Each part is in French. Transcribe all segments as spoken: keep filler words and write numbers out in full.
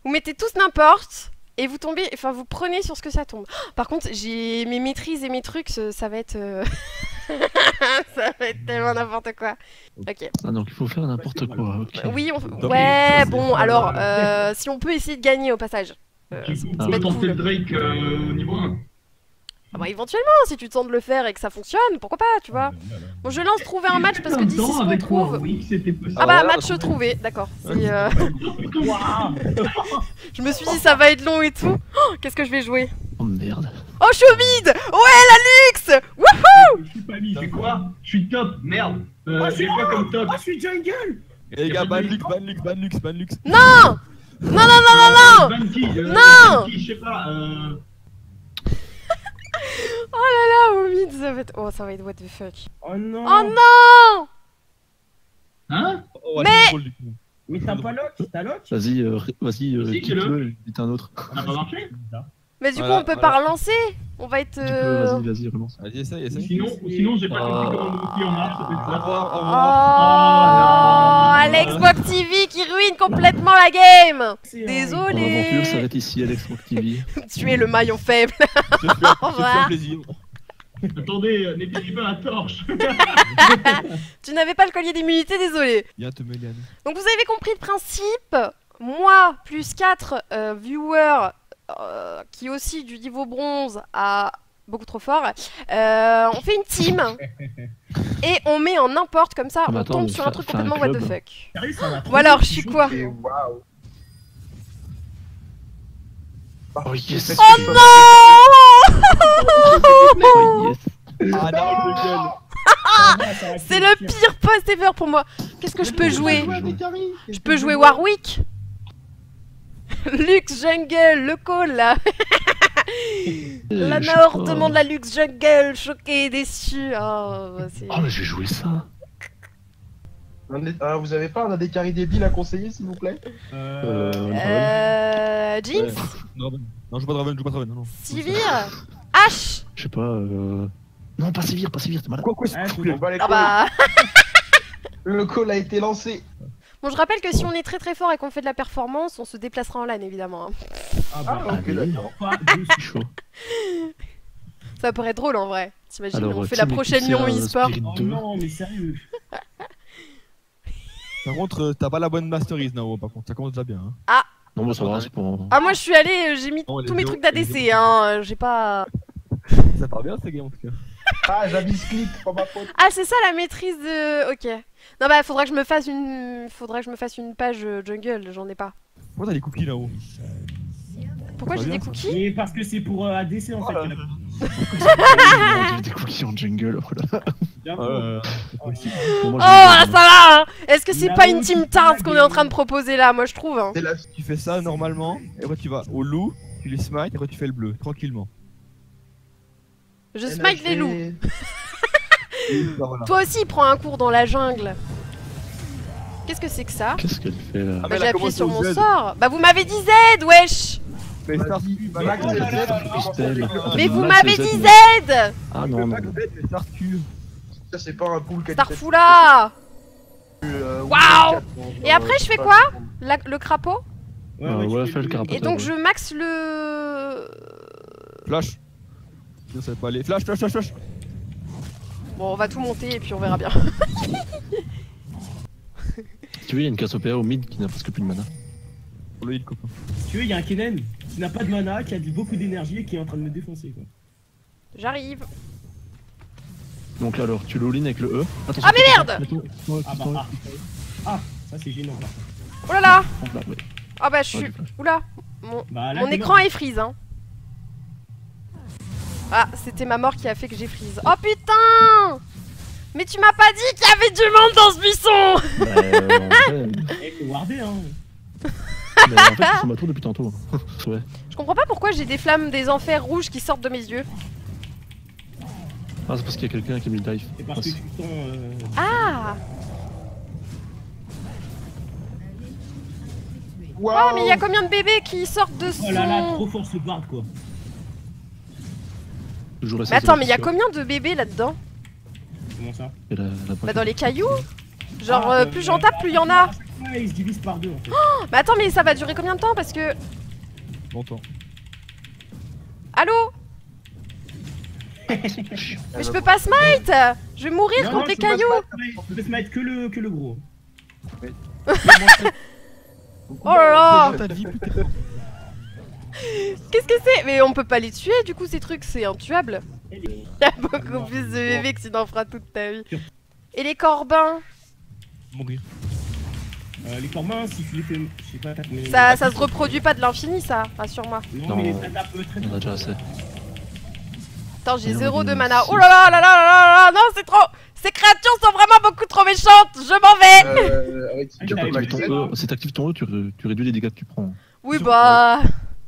Vous mettez tous n'importe et vous tombez, enfin vous prenez sur ce que ça tombe. Par contre, j'ai mes maîtrises et mes trucs, ça va être... Euh... ça va être tellement n'importe quoi. Ok. Ah donc il faut faire n'importe quoi, ok. Oui, on... ouais, bon, alors, euh, si on peut essayer de gagner au passage. Euh, du coup, on peut tenter le Drake euh, au niveau un. Ah bah éventuellement, si tu tentes de le faire et que ça fonctionne, pourquoi pas, tu vois. Bon, je lance trouver un match parce que d'ici ce qu'on trouve... Ah bah match trouvé, d'accord. Si, euh... je me suis dit ça va être long et tout. Oh, qu'est-ce que je vais jouer? Oh merde. Oh, je suis au vide. Ouais, la luxe. Wouhou. Je suis pas mis, c'est quoi? Je suis top, merde. Euh, oh, je suis quoi comme top? Oh, je suis jungle. Les gars, ban Lux, ban Lux, ban Lux, ban Lux. Non. Non, non, non, non, non. Ban qui? Non. Je sais pas, euh... Oh là là, au vide, ça va être... Oh, ça va être what the fuck. Oh non. Oh non. Hein? Oh, mais... Mais t'as pas lock? T'as lock? Vas-y, euh, vas-y, euh, quitte-le, vite un autre. Ça n'a pas marché? Mais du voilà, coup, on peut voilà. pas relancer. On va être... Euh... Tu peux, vas-y, vas-y, relance. Vas-y, essaye, essaye. Sinon, sinon j'ai pas compris comment le client marche, ça fait Au ça. revoir, au Oh, revoir. Alex Bob T V qui ruine complètement la game. Mon Désolé. aventure s'arrête ici, Alex Rock T V. Tu es le maillon faible. Je te fais Au un revoir. plaisir. Attendez, euh, n'éteignez pas la torche. Tu n'avais pas le collier d'immunité, désolé. Viens te mêler à nous. Donc vous avez compris le principe. Moi, plus quatre euh, viewers euh, qui aussi du niveau bronze à beaucoup trop fort. Euh, on fait une team. Et on met en n'importe comme ça. Ah, mais On attends, tombe mais sur fais- un truc fais un complètement what the club. fuck. Ou alors, je suis quoi? Waouh. Oh yes. Oh non. Oh yes. Ah non, le gueule. C'est le pire post ever pour moi. Qu'est-ce que je peux jouer? Je peux jouer Warwick. Lux Jungle, le call là. La Je sais Nord pas. demande la Lux Jungle, choqué, déçu. Oh, bah, c'est- Oh mais je vais jouer ça. Ah, vous avez pas un A D carry débile à conseiller, s'il vous plaît? Euh... Euh. Jinx, Ouais. Draven. Non, joue pas Draven, joue pas Draven, non, non. Sivir, H. Je sais pas, euh... Non, pas sévir, pas sévir, t'es malade. Quoi, quoi, Ah, c'est faut cool. donc- les Ah bah. Le call a été lancé. Bon, je rappelle que si on est très très fort et qu'on fait de la performance, on se déplacera en LAN évidemment. hein. Ah Ah, bah, ok, d'accord. pas de C'est chaud. Ça pourrait être drôle en vrai. T'imagines, Alors, on euh, fait la Team prochaine Eclipse, Lyon euh, e-sport. Spirit Oh deux. non, mais sérieux. Par contre, euh, t'as pas la bonne masterise, Nao, par contre. Ça commence déjà bien. Hein. Non, bah ça va, c'est pour... Ah, moi je suis allée, j'ai mis Oh, les tous mes zéro- trucs d'A D les C, zéro- hein. J'ai pas. Ça part bien, ces games, en tout cas. Ah, j'avise clic, pas ma faute. Ah, c'est ça la maîtrise de. Ok. Non, bah, faudra que je me fasse une. Faudra que je me fasse une page euh, jungle, j'en ai pas. Pourquoi t'as des cookies là-haut? Pourquoi Ça j'ai va des bien, ça. cookies? Et parce que c'est pour euh, A D C en fait. Oh il y en a- J'ai des cookies en jungle, voilà. Bien. Euh. Bon, moi, Oh, je ah, vais- ça va, hein. Est-ce que c'est La pas une honte, team c'est Tars pas qu'on est gay. en train de proposer là? Moi je trouve. Hein. C'est la... Tu fais ça normalement, et après tu vas au loup, tu les smite, et après tu fais le bleu, tranquillement. Je smite les loups. Bah, voilà. Toi aussi, prends un cours dans la jungle. Qu'est-ce que c'est que ça? Qu'est-ce qu'elle fait là? Ah, Bah, mais j'ai elle a appuyé commencé sur au mon Z. sort. Bah, vous m'avez dit Z, wesh. Mais Star Max, Oh c'est là là là Z, là. Christelle. Mais vous Max, m'avez c'est dit Z. Z. Ah non, non. mais Star Q. Ça, c'est pas un pool qui a Starfoula. Euh, Waouh. quatre, donc, Et euh, après, je c'est fais pas- quoi? La- le crapaud? Ouais, Euh, ouais, ouais, tu fais le fais carapace. Et donc, je max le. Flash. Sinon ça va pas aller. Flash, flash, flash, flash. Bon, on va tout monter et puis on verra bien. Si tu veux, il y a une Cassiopeia au mid qui n'a presque plus de mana. Pour le heal, copain. Si tu veux, il y a un Kennen qui n'a pas de mana, qui a du- beaucoup d'énergie et qui est en train de me défoncer quoi. J'arrive. Donc alors, tu le all-in avec le E. Attention, Ah, mais merde. attention, attention, Ah bah attention, ah. Ah, ça c'est gênant là. Oh là là. attention, là, ouais. Ah bah, je Ouais, suis. du flash. Oula. Mon, Bah, là, mon t'es écran mort. est freeze, hein. Ah, c'était ma mort qui a fait que j'ai freeze. Oh putain. Mais tu m'as pas dit qu'il y avait du monde dans ce buisson. Bah, euh, en vrai, Eh, faut warder hein. mais en fait, c'est ma tour depuis tantôt. Ouais. Je comprends pas pourquoi j'ai des flammes des enfers rouges qui sortent de mes yeux. Ah, c'est parce qu'il y a quelqu'un qui a mis le dive. C'est parce que Ah, tu sens. Euh... Ah. Oh, Waouh. mais il y a combien de bébés qui sortent de Oh là là, son... trop fort ce bard quoi. toujours la Mais attends, mais il y a sensation. combien de bébés là-dedans? Comment ça? Et la- la Bah boîte. dans les cailloux. Genre, Ah, euh, euh, plus j'en tape, plus il y en a. Ouais, il se divise par deux en fait. Mais attends, mais ça va durer combien de temps? Parce que... Longtemps. Allô? Mais je peux pas smite! Je vais mourir Non, contre non, les je peux pas cailloux! smite, Je peux smite que le, que le gros. Oh là là! T'as de vie, plus t'es fort. Qu'est-ce que c'est? Mais on peut pas les tuer du coup ces trucs, c'est intuable. Il y a beaucoup plus de bébés que tu n'en feras toute ta vie. Et les corbins? Mourir. Euh, les corbins, si tu les fais. Je sais pas, mais- Ça, ça se reproduit pas de l'infini ça, rassure-moi. Non, Non. mais les adaptes très On en a déjà assez. Attends, j'ai Non, zéro mais de non, mana. si. Oh là là là là là là là! Non, c'est trop! Ces créatures sont vraiment beaucoup trop méchantes! Je m'en vais! Euh, avec Ah, tu j'avais peux Active ton m'activer. E, si t'actives ton E, tu, ré- tu réduis les dégâts que tu prends. Oui bah...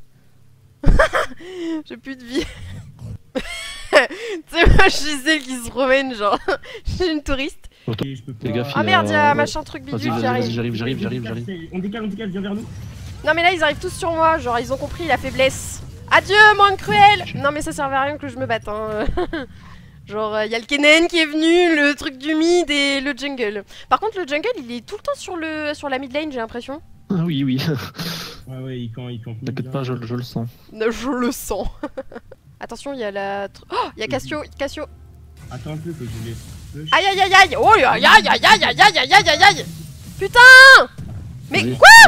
J'ai plus de vie. Tu sais, moi je suis celle qui se promène, genre. Je suis une touriste. Et je peux pas. Fais gaffe, Ah il y merde, y'a a- machin truc Vas-y, bidule vas-y, qui vas-y, arrive. j'arrive, j'arrive, j'arrive, j'arrive. On décale, on décale, viens vers nous. Non mais là ils arrivent tous sur moi, genre ils ont compris la faiblesse. Adieu, monde cruel! Non mais ça servait à rien que je me batte, hein. Genre, il y a le Kennen qui est venu, le truc du mid et le jungle. Par contre, le jungle, il est tout le temps sur, le, sur la mid lane, j'ai l'impression. Ah oui, oui. Ouais, ouais, il campe, il campe. T'inquiète pas, je, je le sens. Je le sens. Attention, il y a la... tr- Oh, il y a Cassio, Cassio. Attends un peu que je laisse. push. Aïe aïe aïe aïe! Oh aïe aïe aïe aïe aïe aïe aïe aïe aïe aïe! Putain! Mais Vas-y. quoi?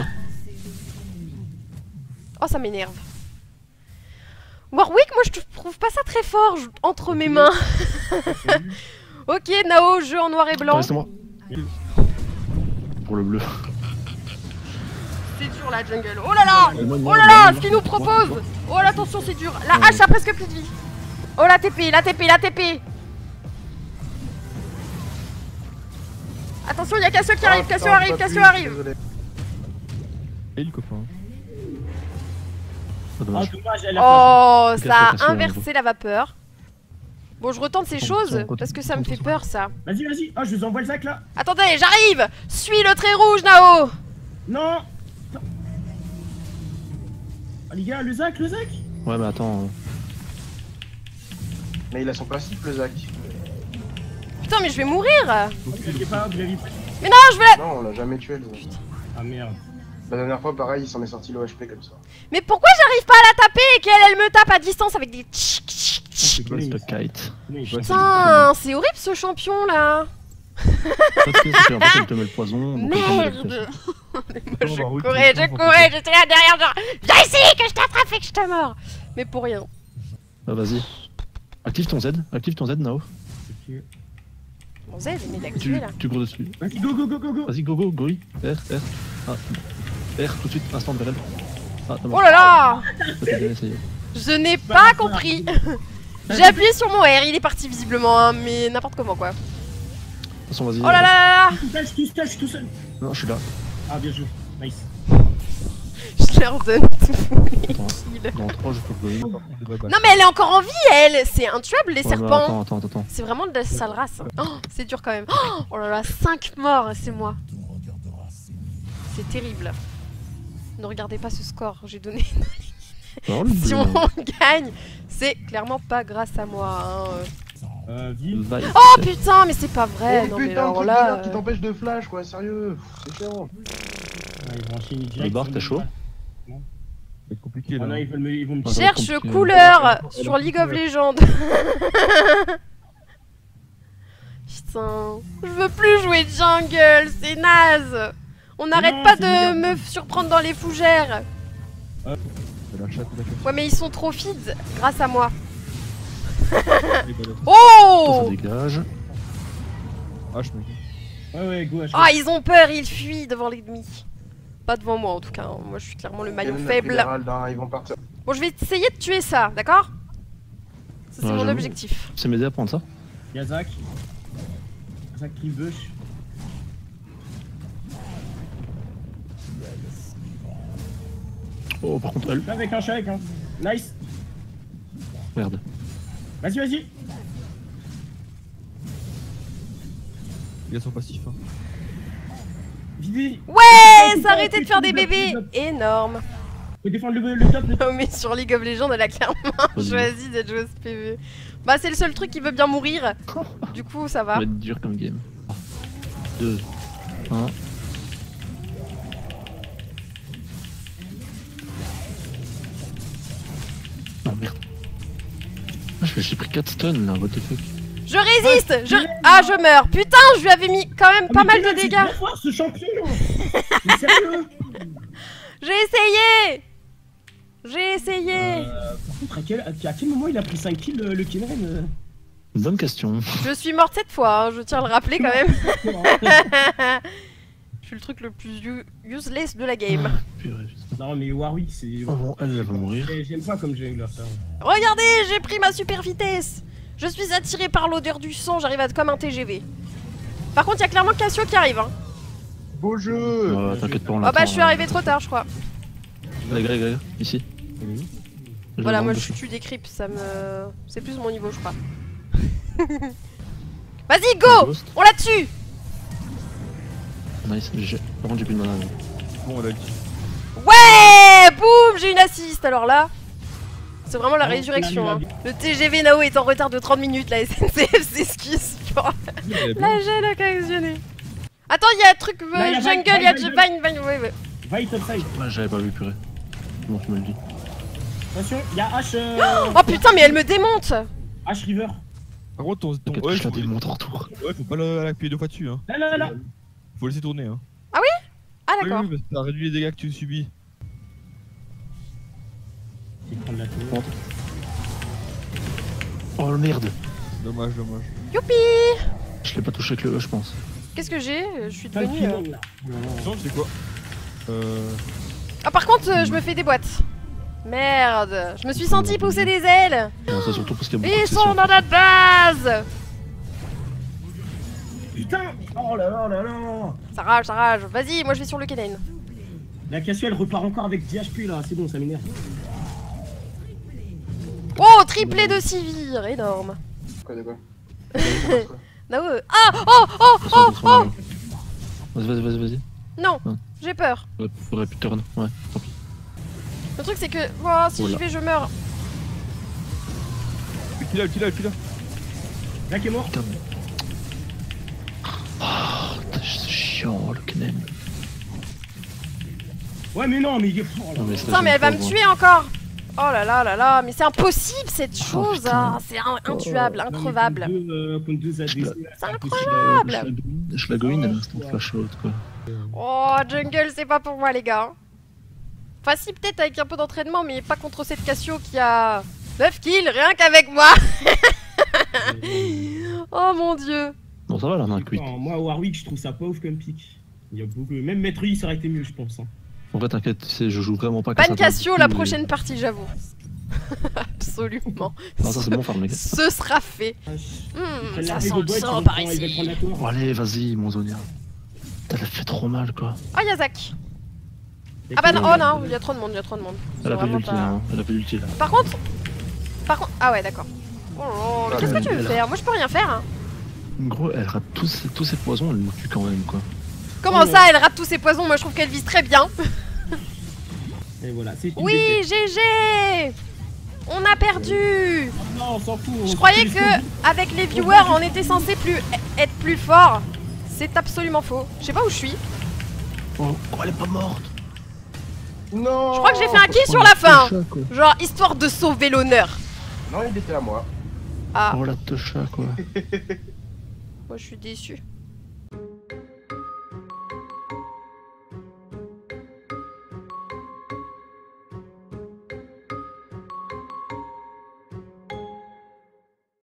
Oh, ça m'énerve. Warwick, moi je trouve pas ça très fort je- entre mes mains. Ok, Nao, jeu en noir et blanc. Reste moi. Pour le bleu. C'est dur la jungle. Oh là là! Oh là là, ce qu'il nous propose! Oh là, attention, c'est dur. La hache a presque plus de vie. Oh la T P, la T P, la T P. Attention, il y a Cassio qui arrive, Ah, Cassio putain, arrive, j'ai pas Cassio pu, arrive. désolé. Et le copain. Pas Ah, dommage. dommage, elle a Oh, Cassio, ça Cassio, a un inversé la vapeur. Bon, je retente ces Retourne, choses retourne, parce que ça me retourne, fait peur ça. pas. Vas-y, vas-y. Ah, je vous envoie le sac là. Attendez, j'arrive! Suis le trait rouge, Nao! Non. Non. Ah, les gars, le Zac, le Zac. Ouais, mais attends. euh, Mais il a son passif, le Zac. Putain, mais je vais mourir! Vous l'aviez pas, vous l'aviez pas. Mais non, je veux la... Non, on l'a jamais tué, le Zac. Ah merde. La dernière fois, pareil, il s'en est sorti l'O H P comme ça. Mais pourquoi j'arrive pas à la taper et qu'elle, elle me tape à distance avec des tchic tchic tchic? C'est Reste kite. Mais Ouais, Putain, c'est horrible ce champion là! Ça, tu sais, c'est qu'en fait, elle te met le poison. donc elle te met la Merde! pression. Moi, je on va courais, retirer je ça, courais, j'étais là derrière, genre viens ici que je t'attrape et que je te mords! Mais pour rien. Bah, vas-y. Active ton Z, active ton Z, Nao. Ok. Bon, Z, mais Tu, d'activer là. tu cours dessus. Vas-y, go, go, go, go, go. Vas-y, go, go, go. R, R. Ah, R, tout de suite, instant de Berel. Ah, Oh là là! Ça t'est bien essayé. Je n'ai pas compris! J'ai appuyé sur mon R, il est parti visiblement, hein, mais n'importe comment quoi. De toute façon, vas-y. Oh là là là là! Tout seul, tout seul, tout seul. Non, je suis là. Ah, bien joué. Nice. Je leur donne tout les Attends, kills. dans trois, je peux le gagner. Il devrait battre. Non mais elle est encore en vie elle! C'est intuable les Ouais, mais serpents! Attends, attends, attends. C'est vraiment de la sale race. Oh, c'est dur quand même. Oh, oh là là, cinq morts, c'est moi. C'est terrible. Ne regardez pas ce score, j'ai donné. Non, le Si bleu, on non. gagne, c'est clairement pas grâce à moi. Hein. Euh, ville. Va- Oh putain, mais c'est pas vrai. Oh non mais putain, le alors truc de là. merde qui euh, t'empêche de flash, quoi, sérieux. C'est chiant. Ah, ils vont enchaîner direct. Le bar, sur t'es chaud? Ça va être compliqué Ah là. non, ils veulent me, ils vont me Ouais, ça va être Cherche compliqué. couleur sur League of Legends. Putain, je veux plus jouer jungle, c'est naze. On n'arrête non, pas c'est de bien. me surprendre dans les fougères. C'est la chatte, la chatte. Ouais mais ils sont trop feeds grâce à moi. Les balles. Ça, Oh! ça dégage. Ah, je me Ouais, ouais, go, H. Ah, ils ont peur, ils fuient devant l'ennemi. Pas devant moi en tout cas, hein. Moi je suis clairement le maillon Galen a pris faible. l'Herald, hein, ils vont partir. Bon, je vais essayer de tuer ça, d'accord? Ça c'est Ouais, mon j'avoue. objectif. C'est m'aider à prendre ça. Y'a Zac. Zac qui bush. Oh, par contre, elle. Je suis avec un, je suis avec un. Nice. Merde. Vas-y, vas-y. Il a son passif. Hein. Vivi. Ouais, s'arrêter de faire des bébés. Énorme. Faut défendre le, le top, le top. Non mais sur League of Legends, elle a clairement Vas-y. choisi d'être joueuse P V. Bah c'est le seul truc qui veut bien mourir. Du coup, ça Ça va. va être dur comme game. deux, un. merde. Ah, j'ai pris quatre stuns là, what the fuck. Je résiste je... Ah, je meurs. Putain, je lui avais mis quand même pas mal de dégâts. C'est fort ce champion. Mais sérieux. J'ai essayé. J'ai essayé. Euh, par contre, à quel, à quel moment il a pris cinq kills le, le Kennen euh... Bonne question. Je suis morte cette fois, hein, je tiens à le rappeler quand même. Je suis le truc le plus u- useless de la game. Purée, putain. Non mais Warwick c'est... Oh non, elle, elle va mourir. J'aime pas comme jungler ça. Regardez, j'ai pris ma super vitesse. Je suis attiré par l'odeur du sang, j'arrive à être comme un T G V. Par contre, il y a clairement Cassio qui arrive. Hein. Beau jeu. Oh, t'inquiète pas, on Oh l'attend. bah, je suis arrivé trop tard, je crois. Les gars, les gars, ici. Je Voilà, le moi vends je dessus. tue des creeps, ça me... C'est plus mon niveau, je crois. Vas-y, go. Ghost. On la tue. Nice, j'ai... Par contre, j'ai plus de mana. Bon, on a dit. Ouais. Boum, j'ai une assist, alors là... C'est vraiment la Ah, résurrection. la- Hein. Le T G V Nao est en retard de trente minutes, la S N C F s'excuse. La gêne occasionnée. Attends, il y a un truc euh, Là, y a jungle, Vine, il y a Vine, Vine, Vine, ouais, ouais. Va top side. Ouais, j'avais pas vu, purée. Bon, tu me le dis. Attention, il y a H... Euh... Oh putain, mais elle me démonte. H River. Par contre, ton. ton... T'inquiète, Ouais, je la faut... démonte en retour. ouais, faut pas la- l'appuyer deux fois dessus, hein. Là là là. Faut laisser tourner, hein. Ah Oui, d'accord. oui, parce que ça réduit les dégâts que tu subis. Il prend de la tour. Oh merde. Dommage, dommage. Youpi. Je l'ai pas touché avec le E, je pense. Qu'est-ce que j'ai Je suis Pas le devenue... euh, Kennen là. Sinon, c'est quoi Euh. Ah par contre, euh, je me fais des boîtes. Merde. Je me suis senti pousser des ailes. Non, ça surtout parce qu'il y a beaucoup Ils de sont sessions. dans notre base. Putain. Oh là là là là. Ça rage, ça rage. Vas-y, moi je vais sur le Kennen. La Cassio elle repart encore avec dix H P là, c'est bon, ça m'énerve. Oh, triplé de Sivir. Énorme. Quoi de quoi Nao, euh, Ah oh, oh, oh, oh. Vas-y, vas-y, vas-y, vas-y. Non, Hein. j'ai peur. J'aurais pu turn. Ouais, tant pis. Le truc c'est que... Oh, si Oula. j'y vais, je meurs. Kill là, kill là, kill là. Là qui est mort. Putain. Oh, c'est chiant, le Kennen. Ouais mais non mais il est fort là. Non, mais ça, Putain, c'est mais elle va me pauvre. tuer encore. Oh là là là là, mais c'est impossible cette Oh, chose. putain. Ah, c'est un- intuable, Non, mais increvable. contre deux, euh, contre deux A D C, là, C'est impossible. incroyable. Je la- Je la goïne à l'instant flash out, quoi. Oh, jungle, c'est pas pour moi, les gars. Enfin, si, peut-être avec un peu d'entraînement, mais pas contre cette Cassio qui a neuf kills, rien qu'avec moi. Oh mon dieu. Bon, ça va, là, on a un huit. Non, moi Warwick je trouve ça pas ouf comme pick. Il y a beaucoup... Même Maître Yi ça aurait été mieux je pense. Hein. En vrai, t'inquiète, tu sais, je joue vraiment pas Ban ça, Cassio t'as la beaucoup, prochaine partie, j'avoue. Absolument. mais- Non, ça, c'est bon, farm, les gars. Ce sera fait. Ah, Hmm, ils prennent ça la sent Rego le Bot, ils sang vont par prendre- ils vont ici. prendre la tour. Bon, allez, vas-y, mon Zonia. T'as fait trop mal, quoi. Oh, Yazak. Et Ah bah puis, non, euh, oh non, il y a trop de monde, il y a trop de monde. Elle C'est a pas vraiment l'ulti, pas- là. hein. Elle a pas l'ulti, là. Par contre... Par contre... Ah ouais, d'accord. Oh là là, mais qu'est-ce que tu veux Elle a- faire? Moi, je peux rien faire. Hein. Gros, elle rate tous ses, tous ses poisons, elle nous tue quand même, quoi. Comment ça, elle rate tous ses poisons? Moi, je trouve qu'elle vise très bien. Et voilà, c'est une Oui, défaite. G G. On a perdu. Non, on s'en fout. on Je s'en croyais fout, que avec les viewers, on était censé plus être plus fort. C'est absolument faux. Je sais pas où je suis. Oh, oh, elle est pas morte. Non. Je crois que j'ai fait un kill Oh, sur la fin. techa, quoi. Genre histoire de sauver l'honneur. Non, il était à moi. Ah, Oh, la techa, quoi. moi je suis déçu.